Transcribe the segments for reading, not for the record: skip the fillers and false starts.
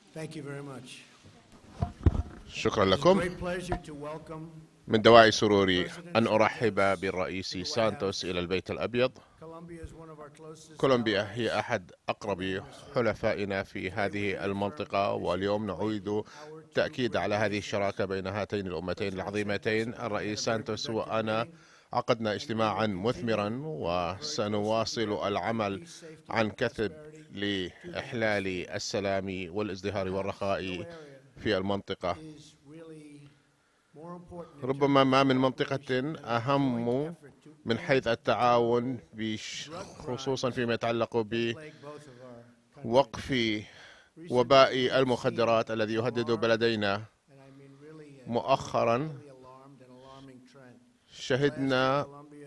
شكرا لكم. من دواعي سروري أن أرحب بالرئيس سانتوس إلى البيت الأبيض. كولومبيا هي أحد أقرب حلفائنا في هذه المنطقة، واليوم نعيد التأكيد على هذه الشراكة بين هاتين الأمتين العظيمتين. الرئيس سانتوس وأنا عقدنا اجتماعا مثمرا، وسنواصل العمل عن كثب لإحلال السلام والازدهار والرخاء في المنطقة. ربما ما من منطقة أهم من حيث التعاون، خصوصا فيما يتعلق بوقف وباء المخدرات الذي يهدد بلدينا. مؤخرا شهدنا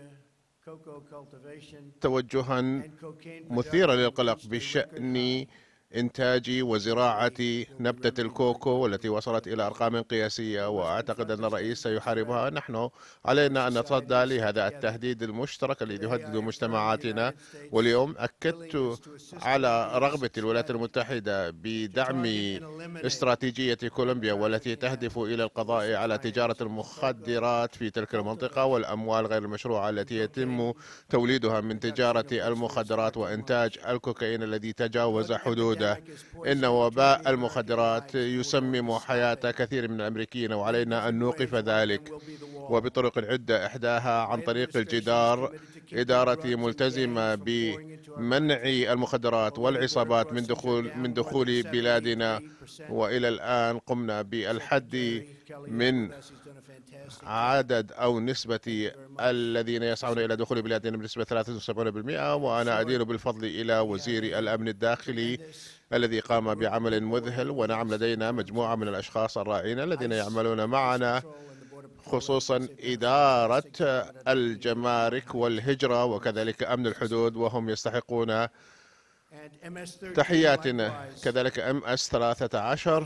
توجها مثيرا للقلق بشأن إنتاج وزراعة نبتة الكوكو، والتي وصلت إلى أرقام قياسية، وأعتقد أن الرئيس سيحاربها. نحن علينا أن نتصدى لهذا التهديد المشترك الذي يهدد مجتمعاتنا. واليوم أكدت على رغبة الولايات المتحدة بدعم استراتيجية كولومبيا، والتي تهدف إلى القضاء على تجارة المخدرات في تلك المنطقة والأموال غير المشروعة التي يتم توليدها من تجارة المخدرات وإنتاج الكوكايين الذي تجاوز حدود. إن وباء المخدرات يسمم حياة كثير من الأمريكيين، وعلينا أن نوقف ذلك وبطرق عدة، إحداها عن طريق الجدار، إدارة ملتزمة بمنع المخدرات والعصابات من دخول بلادنا. وإلى الآن قمنا بالحد من عدد أو نسبة الذين يسعون إلى دخول بلادنا بنسبة 73%. وأنا أدين بالفضل إلى وزير الأمن الداخلي الذي قام بعمل مذهل. ونعم، لدينا مجموعة من الأشخاص الرائعين الذين يعملون معنا، خصوصا إدارة الجمارك والهجرة وكذلك أمن الحدود، وهم يستحقون تحياتنا. كذلك MS 13،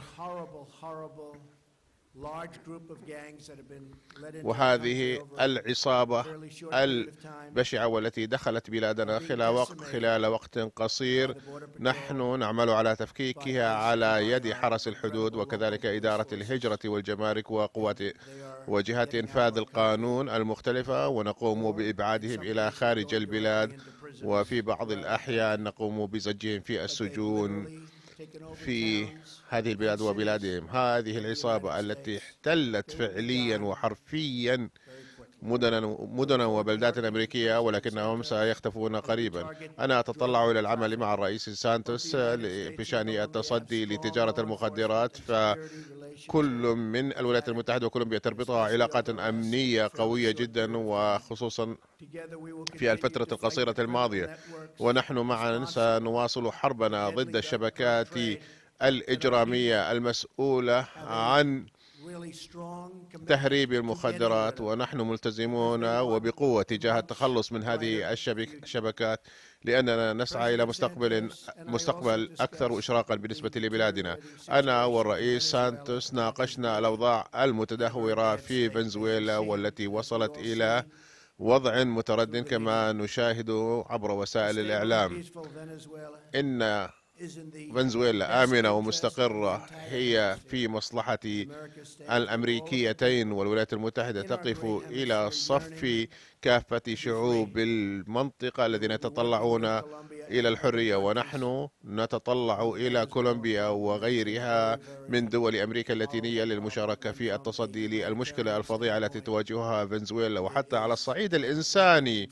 وهذه العصابة البشعة والتي دخلت بلادنا خلال وقت قصير، نحن نعمل على تفكيكها على يد حرس الحدود وكذلك إدارة الهجرة والجمارك وقوات وجهات إنفاذ القانون المختلفة، ونقوم بإبعادهم إلى خارج البلاد، وفي بعض الأحيان نقوم بزجهم في السجون في هذه البلاد وبلادهم. هذه العصابة التي احتلت فعليا وحرفيا مدنا وبلدات أمريكية، ولكنهم سيختفون قريبا. أنا أتطلع إلى العمل مع الرئيس سانتوس بشأن التصدي لتجارة المخدرات، فكل من الولايات المتحدة وكولومبيا تربطها علاقات أمنية قوية جدا، وخصوصا في الفترة القصيرة الماضية. ونحن معا سنواصل حربنا ضد الشبكات الإجرامية المسؤولة عن تهريب المخدرات، ونحن ملتزمون وبقوة تجاه التخلص من هذه الشبكات، لأننا نسعى إلى مستقبل أكثر إشراقا بالنسبة لبلادنا. أنا والرئيس سانتوس ناقشنا الأوضاع المتدهورة في فنزويلا، والتي وصلت إلى وضع متردد كما نشاهد عبر وسائل الإعلام. إن فنزويلا آمنة ومستقرة هي في مصلحة الأمريكيتين، والولايات المتحدة تقف إلى صف كافة شعوب المنطقة الذين يتطلعون إلى الحرية، ونحن نتطلع إلى كولومبيا وغيرها من دول أمريكا اللاتينية للمشاركة في التصدي للمشكلة الفظيعة التي تواجهها فنزويلا. وحتى على الصعيد الإنساني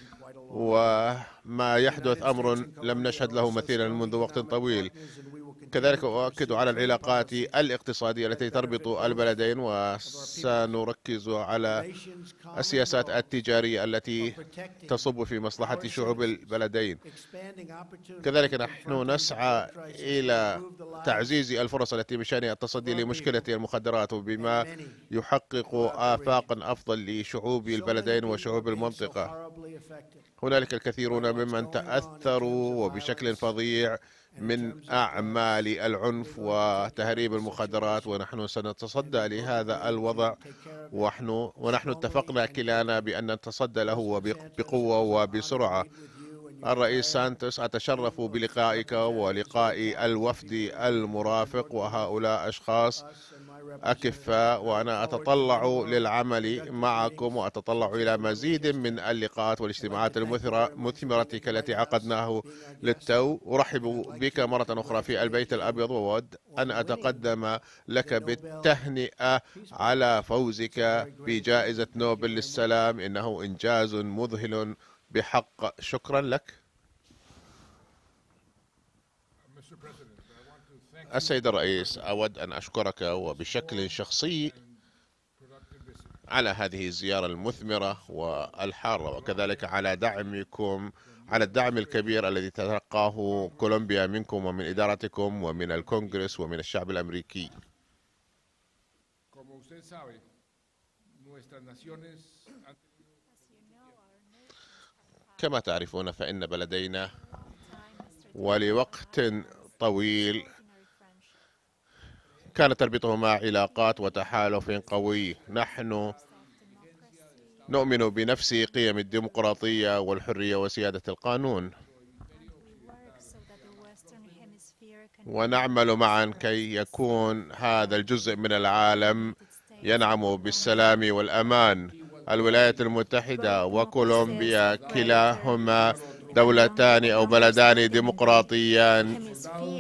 وما يحدث أمر لم نشهد له مثيلا منذ وقت طويل. كذلك أؤكد على العلاقات الاقتصادية التي تربط البلدين، وسنركز على السياسات التجارية التي تصب في مصلحة شعوب البلدين. كذلك نحن نسعى إلى تعزيز الفرص التي بشأن التصدي لمشكلة المخدرات، بما يحقق آفاقا أفضل لشعوب البلدين وشعوب المنطقة. هنالك الكثيرون ممن تأثروا وبشكل فظيع من أعمال العنف وتهريب المخدرات، ونحن سنتصدى لهذا الوضع، ونحن اتفقنا كلانا بأن نتصدى له بقوة وبسرعة. الرئيس سانتوس، أتشرف بلقائك ولقاء الوفد المرافق، وهؤلاء أشخاص أكفاء، وأنا أتطلع للعمل معكم وأتطلع إلى مزيد من اللقاءات والاجتماعات المثمرة التي عقدناه للتو. أرحب بك مرة أخرى في البيت الأبيض، وأود أن أتقدم لك بالتهنئة على فوزك بجائزة نوبل للسلام. إنه إنجاز مذهل بحق. شكرا لك. السيد الرئيس، أود أن أشكرك وبشكل شخصي على هذه الزيارة المثمرة والحارة، وكذلك على دعمكم، على الدعم الكبير الذي تلقاه كولومبيا منكم ومن إدارتكم ومن الكونغرس ومن الشعب الأمريكي. كما تعرفون فإن بلدينا ولوقت طويل كانت تربطهما علاقات وتحالف قوي. نحن نؤمن بنفس قيم الديمقراطية والحرية وسيادة القانون، ونعمل معا كي يكون هذا الجزء من العالم ينعم بالسلام والأمان. الولايات المتحدة وكولومبيا كلاهما دولتان أو بلدان ديمقراطيان،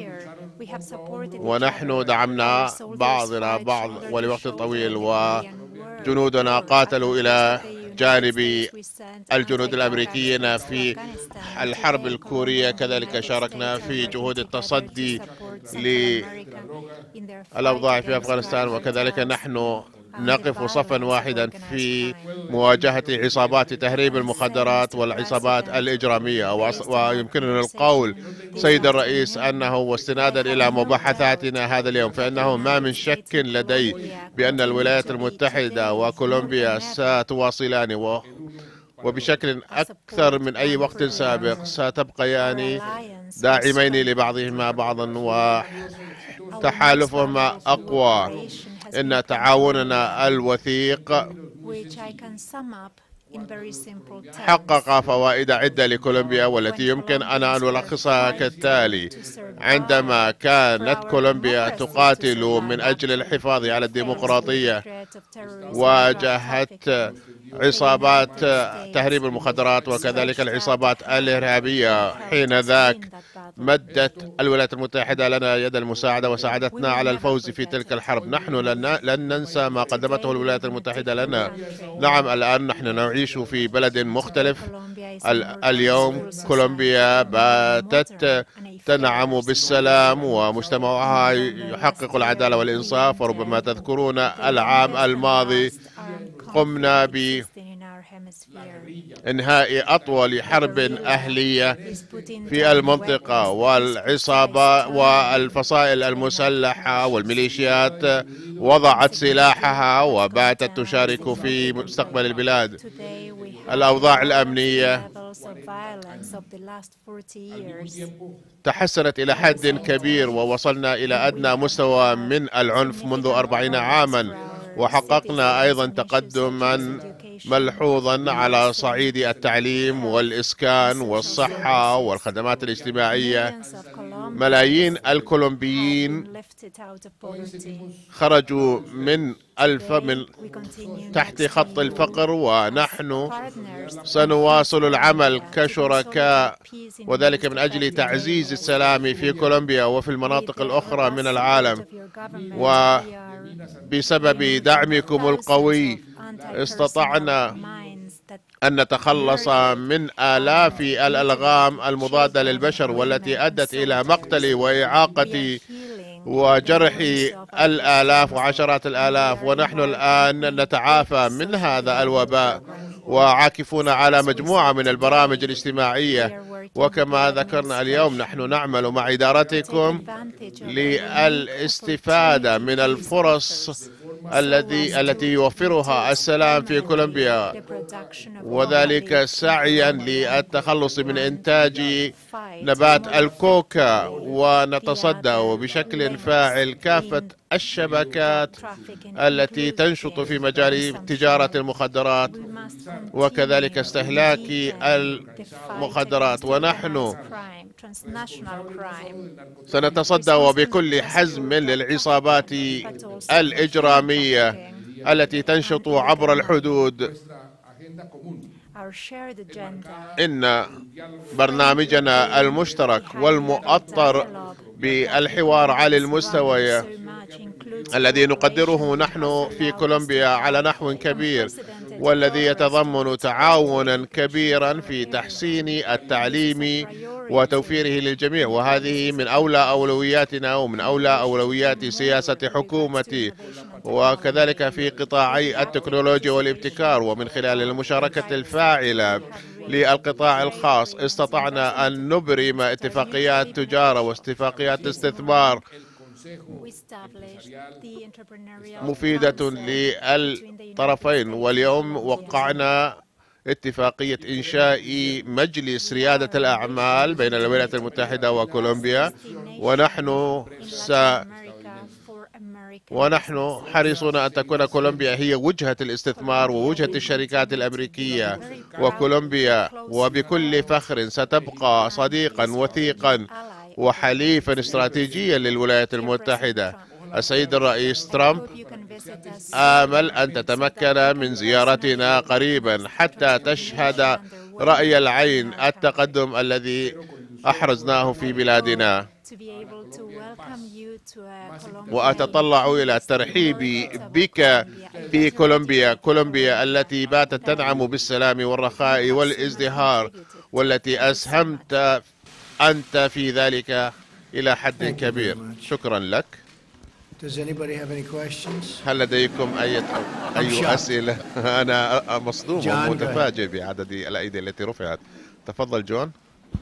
ونحن دعمنا بعضنا بعض ولوقت طويل، وجنودنا قاتلوا إلى جانب الجنود الأمريكيين في الحرب الكورية. كذلك شاركنا في جهود التصدي للأوضاع في أفغانستان، وكذلك نحن نقف صفا واحدا في مواجهة عصابات تهريب المخدرات والعصابات الإجرامية. ويمكننا القول سيد الرئيس أنه واستنادا إلى مباحثاتنا هذا اليوم فإنه ما من شك لدي بأن الولايات المتحدة وكولومبيا ستواصلان وبشكل أكثر من أي وقت سابق ستبقيان داعمين لبعضهما بعضا، وتحالفهما أقوى. إن تعاوننا الوثيق حقق فوائد عدة لكولومبيا، والتي يمكن أن ألخصها كالتالي: عندما كانت كولومبيا تقاتل من أجل الحفاظ على الديمقراطية، واجهت عصابات تهريب المخدرات وكذلك العصابات الإرهابية. حين ذاك مدت الولايات المتحدة لنا يد المساعدة وساعدتنا على الفوز في تلك الحرب. نحن لن ننسى ما قدمته الولايات المتحدة لنا. نعم، الآن نحن نعيش في بلد مختلف. اليوم كولومبيا باتت تنعم بالسلام ومجتمعها يحقق العدالة والإنصاف. وربما تذكرون العام الماضي قمنا بإنهاء أطول حرب أهلية في المنطقة، والعصابة والفصائل المسلحة والميليشيات وضعت سلاحها وباتت تشارك في مستقبل البلاد. الأوضاع الأمنية تحسنت إلى حد كبير، ووصلنا إلى أدنى مستوى من العنف منذ 40 عاما، وحققنا أيضا تقدما ملحوظا على صعيد التعليم والإسكان والصحة والخدمات الاجتماعية. ملايين الكولومبيين خرجوا من تحت خط الفقر، ونحن سنواصل العمل كشركاء، وذلك من أجل تعزيز السلام في كولومبيا وفي المناطق الأخرى من العالم. وبسبب دعمكم القوي استطعنا أن نتخلص من آلاف الألغام المضادة للبشر، والتي أدت إلى مقتل وإعاقة وجرح الآلاف وعشرات الآلاف. ونحن الآن نتعافى من هذا الوباء وعاكفون على مجموعة من البرامج الاجتماعية. وكما ذكرنا اليوم نحن نعمل مع إدارتكم للاستفادة من الفرص التي يوفرها السلام في كولومبيا، وذلك سعيا للتخلص من إنتاج نبات الكوكا، ونتصدى بشكل فاعل كافة الشبكات التي تنشط في مجال تجارة المخدرات وكذلك استهلاك المخدرات. ونحن سنتصدى وبكل حزم للعصابات الإجرامية التي تنشط عبر الحدود. إن برنامجنا المشترك والمؤطر بالحوار على المستوى الذي نقدره نحن في كولومبيا على نحو كبير، والذي يتضمن تعاونا كبيرا في تحسين التعليم وتوفيره للجميع، وهذه من أولى أولوياتنا ومن أولى أولويات سياسة حكومتي، وكذلك في قطاعي التكنولوجيا والابتكار. ومن خلال المشاركة الفاعلة للقطاع الخاص استطعنا أن نبرم اتفاقيات تجارة واتفاقيات استثمار مفيدة للطرفين. واليوم وقعنا اتفاقية إنشاء مجلس ريادة الأعمال بين الولايات المتحدة وكولومبيا، ونحن حريصون أن تكون كولومبيا هي وجهة الاستثمار ووجهة الشركات الأمريكية. وكولومبيا وبكل فخر ستبقى صديقا وثيقا وحليفا استراتيجيا للولايات المتحدة. السيد الرئيس ترامب آمل أن تتمكن من زيارتنا قريبا حتى تشهد رأي العين التقدم الذي أحرزناه في بلادنا، وأتطلع إلى الترحيب بك في كولومبيا التي باتت تنعم بالسلام والرخاء والازدهار، والتي أسهمت أنت في ذلك إلى حد كبير. شكرا لك. هل لديكم أي أسئلة؟ أنا مصدوم ومتفاجئ بعدد الأيدي التي رفعت. تفضل جون.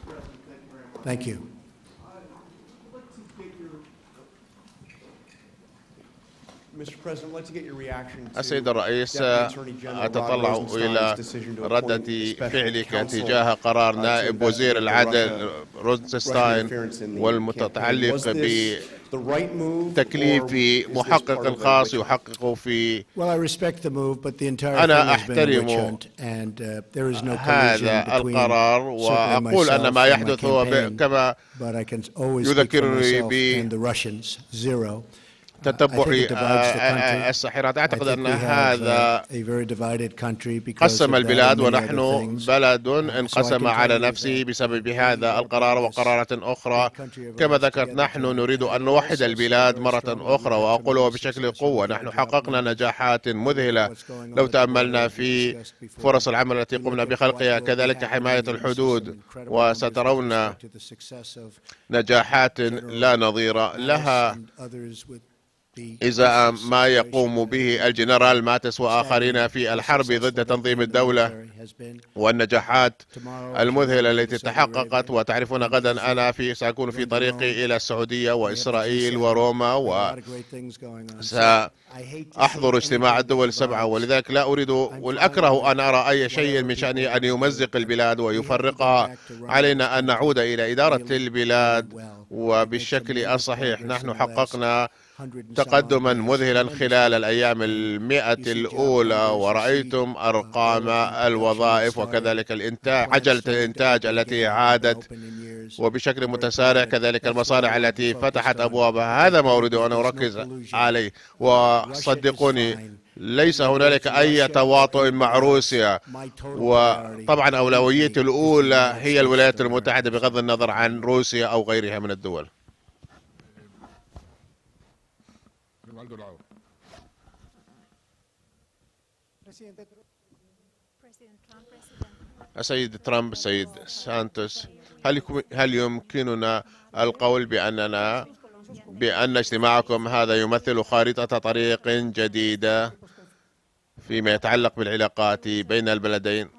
السيد الرئيس، أتطلع إلى ردة فعلك تجاه قرار نائب وزير العدل روزنستاين والمتعلق بتكليف محقق خاص يحقق في. أنا أحترم هذا القرار، وأقول أن ما يحدث هو كما يذكرني تتبع الساحرات. أعتقد أن هذا قسم البلاد، ونحن بلد انقسم على نفسه بسبب هذا القرار وقرارات أخرى. كما ذكرت، نحن نريد أن نوحد البلاد مرة أخرى، وأقوله بشكل قوة. نحن حققنا نجاحات مذهلة لو تأملنا في فرص العمل التي قمنا بخلقها، كذلك حماية الحدود، وسترون نجاحات لا نظير لها إذا ما يقوم به الجنرال ماتس وآخرين في الحرب ضد تنظيم الدولة، والنجاحات المذهلة التي تحققت. وتعرفون غدا أنا سأكون في طريقي إلى السعودية وإسرائيل وروما، وسأحضر اجتماع الدول السبعة، ولذلك لا أريد والأكره أن أرى أي شيء من شأنه أن يمزق البلاد ويفرقها. علينا أن نعود إلى إدارة البلاد وبالشكل الصحيح. نحن حققنا تقدما مذهلا خلال الأيام 100 الأولى، ورأيتم أرقام الوظائف وكذلك الإنتاج، عجلة الإنتاج التي عادت وبشكل متسارع، كذلك المصانع التي فتحت أبوابها. هذا ما أريد أن أركز عليه. وصدقوني ليس هنالك أي تواطؤ مع روسيا، وطبعا أولويتي الأولى هي الولايات المتحدة بغض النظر عن روسيا أو غيرها من الدول. السيد ترامب، السيد سانتوس، هل يمكننا القول بأن اجتماعكم هذا يمثل خارطة طريق جديدة فيما يتعلق بالعلاقات بين البلدين؟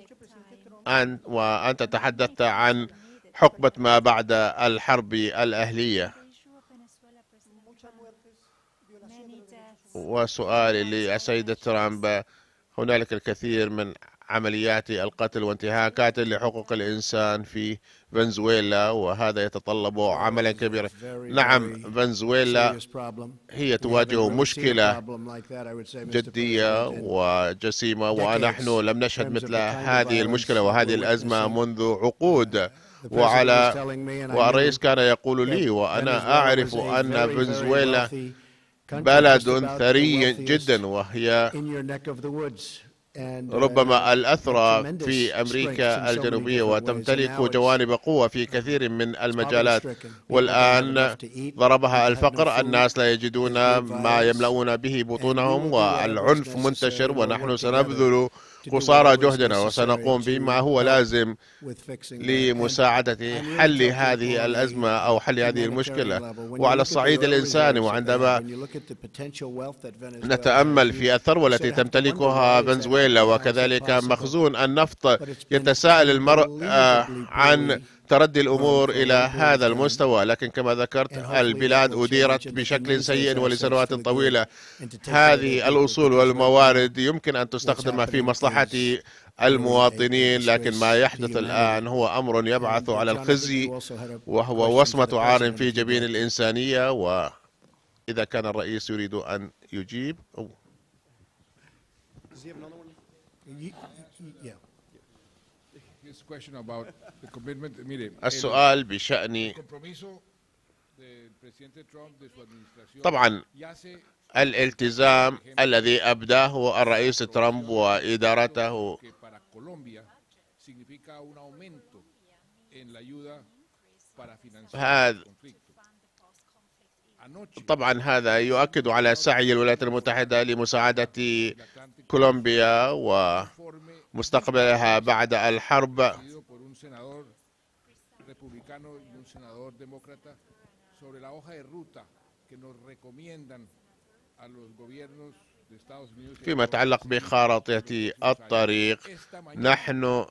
وأنت تحدثت عن حقبة ما بعد الحرب الأهلية. وسؤالي للسيد ترامب، هنالك الكثير من عمليات القتل وانتهاكات لحقوق الإنسان في فنزويلا، وهذا يتطلب عملا كبيرا. نعم، فنزويلا هي تواجه مشكلة جدية وجسيمة، ونحن لم نشهد مثل هذه المشكلة وهذه الأزمة منذ عقود. والرئيس كان يقول لي، وأنا أعرف أن فنزويلا بلد ثري جدا، وهي ربما الأثرى في أمريكا الجنوبية، وتمتلك جوانب قوة في كثير من المجالات. والآن ضربها الفقر، الناس لا يجدون ما يملؤون به بطونهم، والعنف منتشر، ونحن سنبذل قصارى جهدنا وسنقوم بما هو لازم لمساعدة حل هذه الأزمة أو حل هذه المشكلة. وعلى الصعيد الإنساني، وعندما نتأمل في الثروة التي تمتلكها فنزويلا وكذلك مخزون النفط، يتساءل المرء عن تردي الأمور إلى هذا المستوى. لكن كما ذكرت، البلاد أديرت بشكل سيء ولسنوات طويلة. هذه الأصول والموارد يمكن أن تستخدم في مصلحة المواطنين، لكن ما يحدث الآن هو أمر يبعث على الخزي، وهو وصمة عار في جبين الإنسانية. وإذا كان الرئيس يريد أن يجيب. السؤال بشأن طبعا الالتزام الذي أبداه الرئيس ترامب وإدارته، طبعا هذا يؤكد على سعي الولايات المتحدة لمساعدة كولومبيا ومستقبلها بعد الحرب. فيما يتعلق بخارطة الطريق، نحن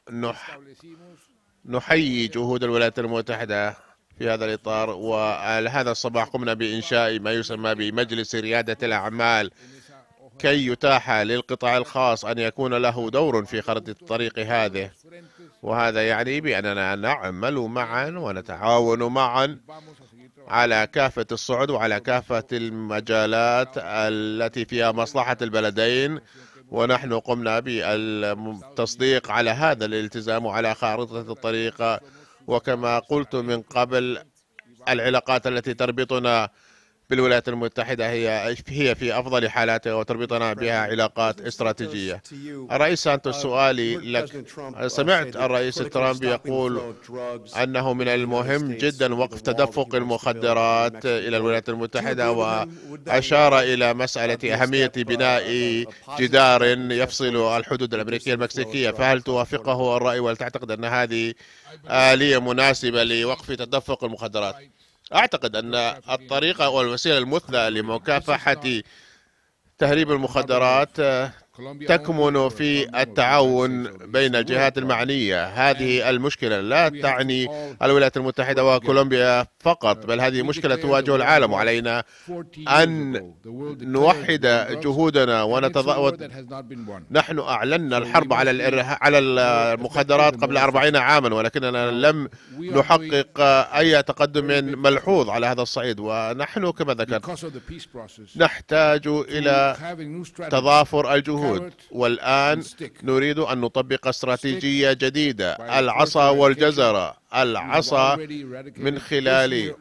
نحيي جهود الولايات المتحدة في هذا الإطار، وهذا الصباح قمنا بإنشاء ما يسمى بمجلس ريادة الأعمال كي يتاح للقطاع الخاص أن يكون له دور في خارطة الطريق هذه. وهذا يعني بأننا نعمل معا ونتعاون معا على كافة الصعد وعلى كافة المجالات التي فيها مصلحة البلدين. ونحن قمنا بالتصديق على هذا الالتزام وعلى خارطة الطريق. وكما قلت من قبل، العلاقات التي تربطنا بالولايات المتحدة هي في أفضل حالاتها، وتربطنا بها علاقات استراتيجية. الرئيس سانتوس، سؤالي لك، سمعت الرئيس ترامب يقول أنه من المهم جدا وقف تدفق المخدرات إلى الولايات المتحدة، وأشار إلى مسألة أهمية بناء جدار يفصل الحدود الأمريكية المكسيكية. فهل توافقه الرأي، وهل تعتقد أن هذه آلية مناسبة لوقف تدفق المخدرات؟ أعتقد أن الطريقة والوسيلة المثلى لمكافحة تهريب المخدرات تكمن في التعاون بين الجهات المعنية. هذه المشكلة لا تعني الولايات المتحدة وكولومبيا فقط، بل هذه مشكلة تواجه العالم، وعلينا أن نوحد جهودنا نحن أعلنا الحرب على المخدرات قبل 40 عاما، ولكننا لم نحقق أي تقدم ملحوظ على هذا الصعيد. ونحن كما ذكرت نحتاج إلى تضافر الجهود، والآن نريد أن نطبق استراتيجية جديدة، العصا والجزرة. العصا من خلال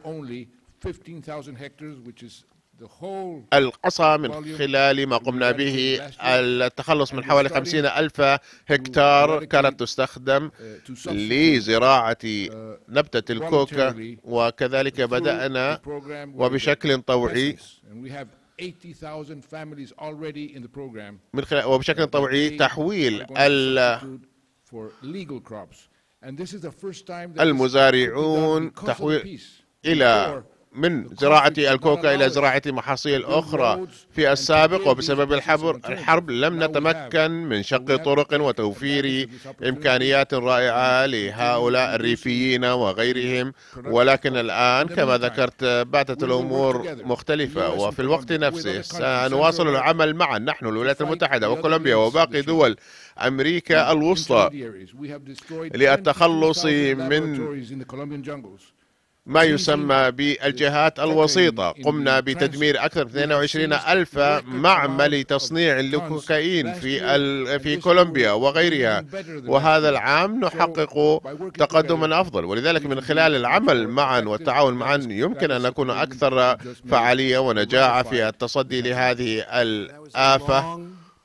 ما قمنا به التخلص من حوالي 50,000 هكتار كانت تستخدم لزراعة نبتة الكوكا، وكذلك بدأنا وبشكل طوعي تحويل المزارعون إلى من زراعة الكوكا إلى زراعة محاصيل أخرى في السابق، وبسبب الحرب لم نتمكن من شق طرق وتوفير إمكانيات رائعة لهؤلاء الريفيين وغيرهم. ولكن الآن كما ذكرت باتت الأمور مختلفة، وفي الوقت نفسه سنواصل العمل معا نحن الولايات المتحدة وكولومبيا وباقي دول أمريكا الوسطى للتخلص من ما يسمى بالجهات الوسيطة. قمنا بتدمير أكثر من 22 ألف معمل تصنيع الكوكايين في كولومبيا وغيرها، وهذا العام نحقق تقدما أفضل. ولذلك من خلال العمل معا والتعاون معا يمكن أن نكون أكثر فعالية ونجاعة في التصدي لهذه الآفة.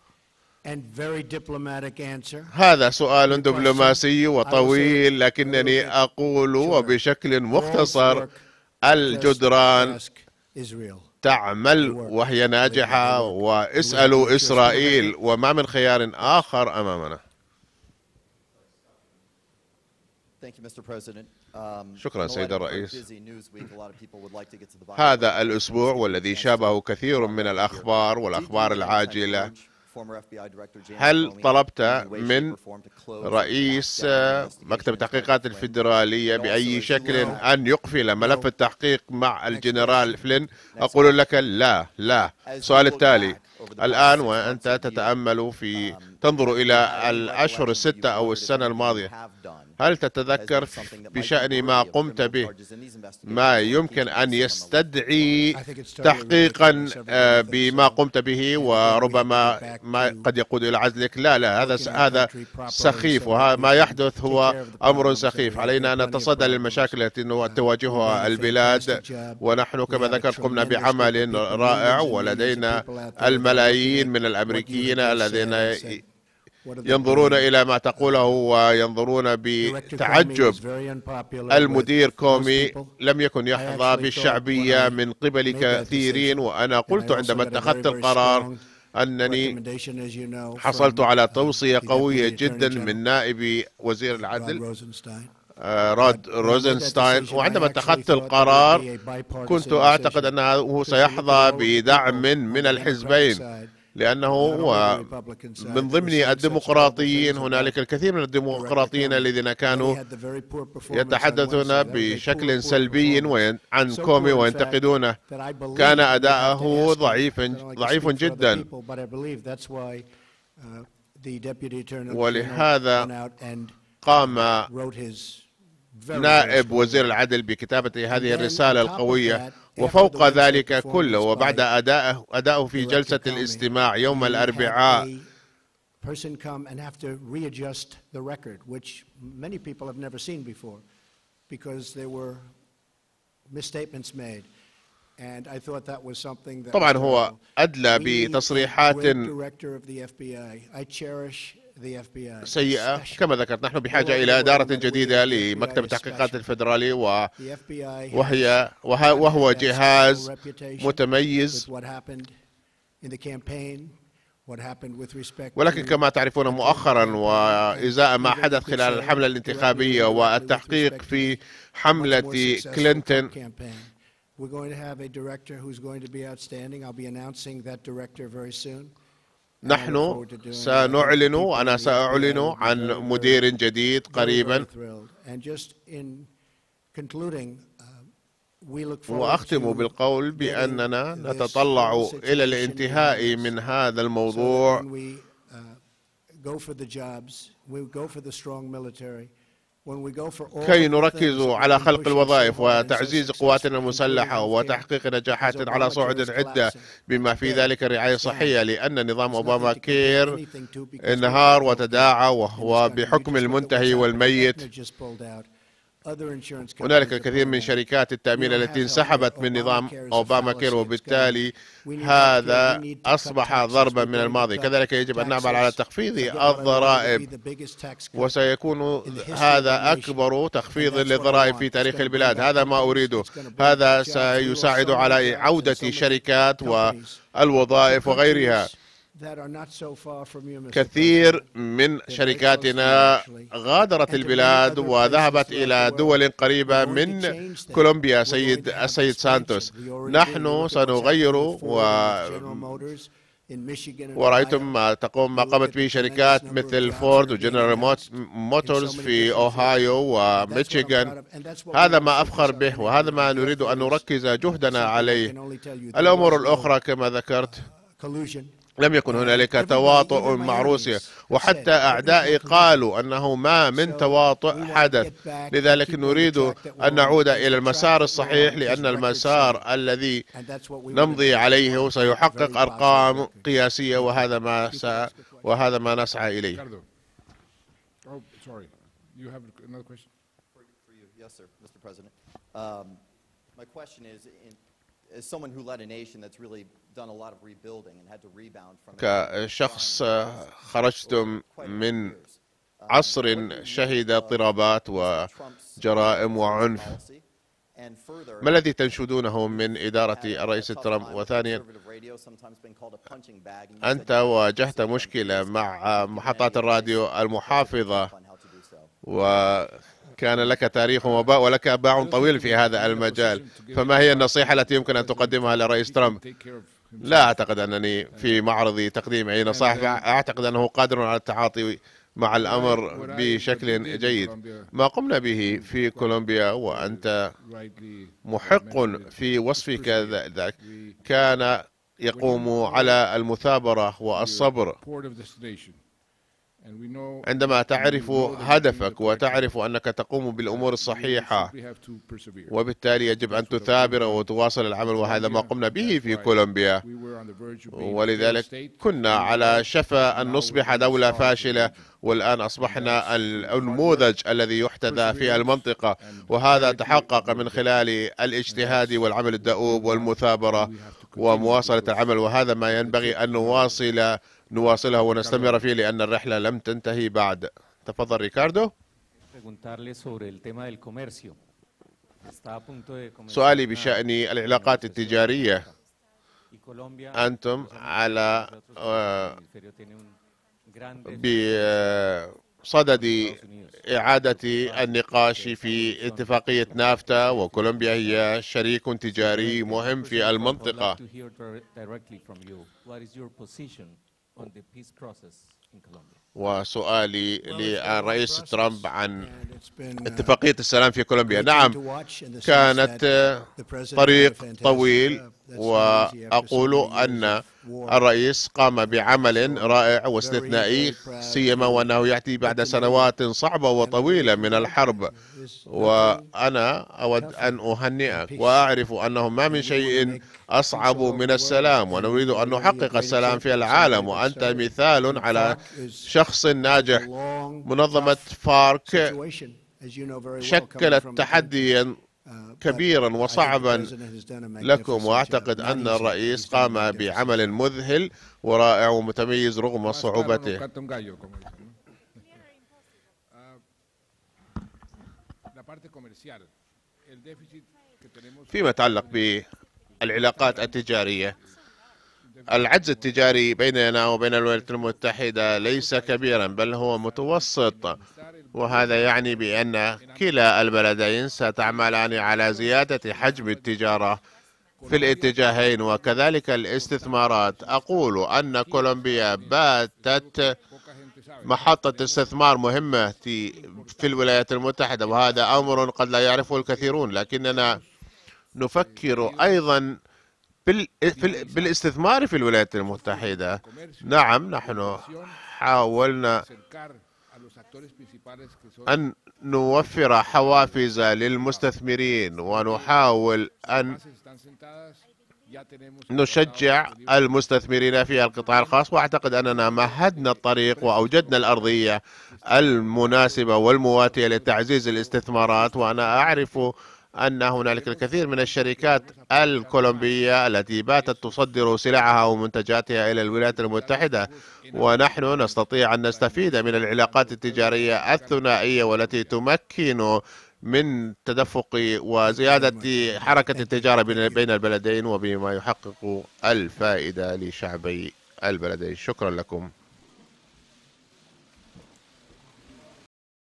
هذا سؤال دبلوماسي وطويل، لكنني أقول وبشكل مختصر الجدران تعمل وهي ناجحة، واسألوا إسرائيل، وما من خيار آخر أمامنا. شكرا سيد الرئيس. هذا الأسبوع والذي شابه كثير من الأخبار والأخبار العاجلة، هل طلبت من رئيس مكتب التحقيقات الفيدرالية بأي شكل أن يقفل ملف التحقيق مع الجنرال فلين؟ أقول لك لا. السؤال التالي الآن وأنت تتأمل تنظر إلى الأشهر الستة أو السنة الماضية، هل تتذكر بشأن ما قمت به ما يمكن أن يستدعي تحقيقا بما قمت به وربما ما قد يقود إلى عزلك؟ لا، هذا سخيف، وما ما يحدث هو أمر سخيف. علينا أن نتصدى للمشاكل التي تواجهها البلاد، ونحن كما ذكرت قمنا بعمل رائع، ولدينا الملايين من الأمريكيين الذين ينظرون إلى ما تقوله وينظرون بتعجب. المدير كومي لم يكن يحظى بالشعبية من قبل كثيرين، وأنا قلت عندما اتخذت القرار أنني حصلت على توصية قوية جدا من نائب وزير العدل رود روزنستاين، وعندما اتخذت القرار كنت أعتقد أنه سيحظى بدعم من الحزبين، لأنه من ضمن الديمقراطيين هنالك الكثير من الديمقراطيين الذين كانوا يتحدثون بشكل سلبي عن كومي وينتقدونه. كان أداءه ضعيف جدا، ولهذا قام نائب وزير العدل بكتابة هذه الرسالة القوية. وفوق ذلك كله، وبعد أداؤه في جلسة الاستماع يوم الأربعاء، طبعا هو أدلى بتصريحات سيئة. كما ذكرت نحن بحاجة إلى إدارة جديدة لمكتب التحقيقات الفيدرالي، وهو جهاز متميز. ولكن كما تعرفون مؤخرا وإزاء ما حدث خلال الحملة الانتخابية والتحقيق في حملة كلينتون، نحن سنعلن، وأنا سأعلن عن مدير جديد قريبا. وأختم بالقول بأننا نتطلع إلى الانتهاء من هذا الموضوع كي نركز على خلق الوظائف وتعزيز قواتنا المسلحة وتحقيق نجاحات على صعود عدة، بما في ذلك الرعاية الصحية، لأن نظام أوباما كير انهار وتداعى وهو بحكم المنتهي والميت. هنالك الكثير من شركات التأمين التي انسحبت من نظام أوباما كير، وبالتالي هذا أصبح ضربا من الماضي. كذلك يجب أن نعمل على تخفيض الضرائب، وسيكون هذا أكبر تخفيض للضرائب في تاريخ البلاد. هذا ما أريده. هذا سيساعد على عودة شركات والوظائف وغيرها. كثير من شركاتنا غادرت البلاد وذهبت إلى دول قريبة من كولومبيا. السيد سانتوس، نحن سنغير ورأيتم ما قامت به شركات مثل فورد وجنرال موتورز في أوهايو وميشيغان. هذا ما أفخر به وهذا ما نريد أن نركز جهدنا عليه. الأمور الأخرى كما ذكرت، لم يكن هنالك تواطؤ مع روسيا، وحتى أعدائي قالوا أنه ما من تواطؤ حدث. لذلك نريد أن نعود إلى المسار الصحيح، لأن المسار الذي نمضي عليه سيحقق أرقام قياسية، وهذا ما نسعى إليه. كشخص خرجتم من عصر شهد اضطرابات وجرائم وعنف، ما الذي تنشدونه من إدارة الرئيس ترامب؟ وثانيا، أنت واجهت مشكلة مع محطات الراديو المحافظة، وكان لك تاريخ وباء ولك باع طويل في هذا المجال، فما هي النصيحة التي يمكن أن تقدمها للرئيس ترامب؟ لا أعتقد أنني في معرض تقديم أي نصائح، أعتقد أنه قادر على التعاطي مع الأمر بشكل جيد. ما قمنا به في كولومبيا، وأنت محق في وصفك ذلك، كان يقوم على المثابرة والصبر. عندما تعرف هدفك وتعرف أنك تقوم بالأمور الصحيحة، وبالتالي يجب أن تثابر وتواصل العمل، وهذا ما قمنا به في كولومبيا. ولذلك كنا على شفا أن نصبح دولة فاشلة، والآن أصبحنا النموذج الذي يحتذى في المنطقة، وهذا تحقق من خلال الاجتهاد والعمل الدؤوب والمثابرة ومواصلة العمل، وهذا ما ينبغي أن نواصله ونستمر فيه، لأن الرحلة لم تنتهي بعد. تفضل ريكاردو. سؤالي بشأن العلاقات التجارية. أنتم على بصدد إعادة النقاش في اتفاقية نافتا، وكولومبيا هي شريك تجاري مهم في المنطقة. وسؤالي للرئيس ترامب عن اتفاقية السلام في كولومبيا. نعم، كانت طريق طويل، وأقول أن الرئيس قام بعمل رائع واستثنائي، سيما وأنه يأتي بعد سنوات صعبة وطويلة من الحرب. وأنا أود أن أهنئك، وأعرف أنه ما من شيء أصعب من السلام، ونريد أن نحقق السلام في العالم، وأنت مثال على شخص ناجح. منظمة فارك شكلت تحديا كبيرا وصعبا لكم، وأعتقد أن الرئيس قام بعمل مذهل ورائع ومتميز رغم صعوبته. فيما يتعلق بالعلاقات التجارية، العجز التجاري بيننا وبين الولايات المتحدة ليس كبيرا، بل هو متوسط، وهذا يعني بأن كلا البلدين ستعملان على زيادة حجم التجارة في الاتجاهين، وكذلك الاستثمارات. أقول أن كولومبيا باتت محطة استثمار مهمة في الولايات المتحدة، وهذا أمر قد لا يعرفه الكثيرون، لكننا نفكر أيضا بالاستثمار في الولايات المتحدة. نعم، نحن حاولنا أن نوفر حوافز للمستثمرين، ونحاول أن نشجع المستثمرين في القطاع الخاص، وأعتقد أننا مهدنا الطريق وأوجدنا الأرضية المناسبة والمواتية لتعزيز الاستثمارات. وأنا أعرف أن هنالك الكثير من الشركات الكولومبية التي باتت تصدر سلعها ومنتجاتها إلى الولايات المتحدة، ونحن نستطيع أن نستفيد من العلاقات التجارية الثنائية والتي تمكن من تدفق وزيادة حركة التجارة بين البلدين، وبما يحقق الفائدة لشعبي البلدين. شكرا لكم.